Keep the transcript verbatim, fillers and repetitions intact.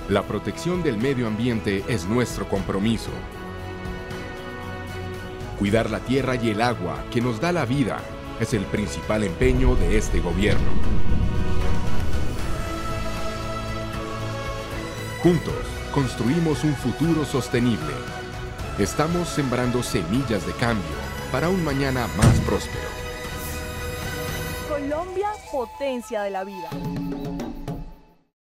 La protección del medio ambiente es nuestro compromiso. Cuidar la tierra y el agua que nos da la vida es el principal empeño de este gobierno. Juntos, construimos un futuro sostenible. Estamos sembrando semillas de cambio para un mañana más próspero. Colombia, potencia de la vida.